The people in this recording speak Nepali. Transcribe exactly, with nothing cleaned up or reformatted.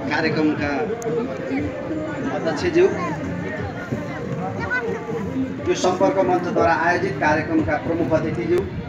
कार्यक्रमका अध्यक्षज्यू, यो सम्पर्क मञ्चद्वारा आयोजित कार्यक्रमका प्रमुख अतिथिज्यू,